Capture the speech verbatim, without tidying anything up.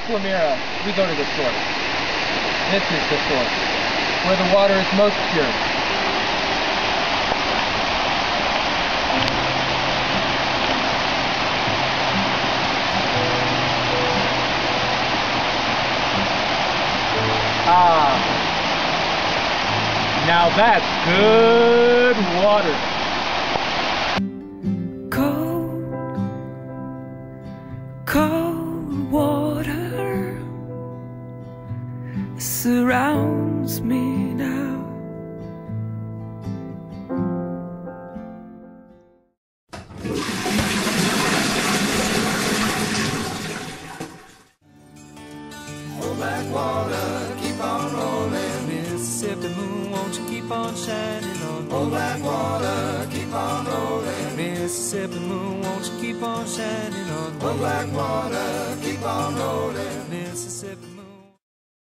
Aquamira, we go to the source. This is the source, where the water is most pure. Ah, now that's good water. Cold, cold water surrounds me now. Oh, black water, keep on rolling. Mississippi moon, won't you keep on shining on me? Oh, black water, keep on rolling. Mississippi moon, won't you keep on shining on me? Oh, black water, keep on rolling. Mississippi